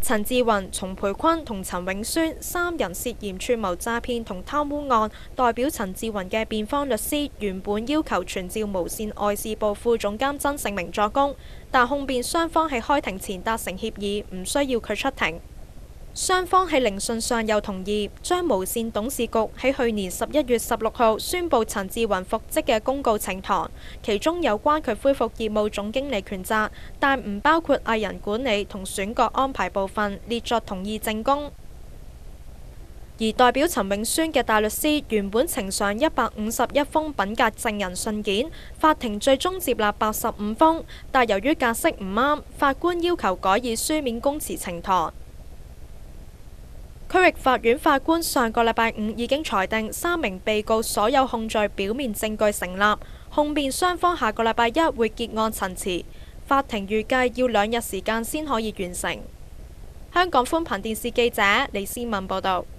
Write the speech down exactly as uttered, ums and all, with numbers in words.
陳志雲、叢培坤同陳永宣三人涉嫌串謀詐騙同貪污案，代表陳志雲嘅辯方律師原本要求傳召無線外事部副總監曾盛明作供，但控辯雙方喺開庭前達成協議，唔需要佢出庭。雙方喺聆訊上又同意將無線董事局喺去年十一月十六號宣布陳志雲復職嘅公告呈堂，其中有關佢恢復業務總經理權責，但唔包括藝人管理同選角安排部分，列作同意證供。而代表陳永宣嘅大律師原本呈上一百五十一封品格證人信件，法庭最終接納八十五封，但由於格式唔啱，法官要求改以書面供詞呈堂。區域法院法官上個禮拜五已經裁定三名被告所有控罪表面證據成立，控辯雙方下個禮拜一會結案陳詞，法庭預計要兩日時間先可以完成。香港寬頻電視記者李思敏報道。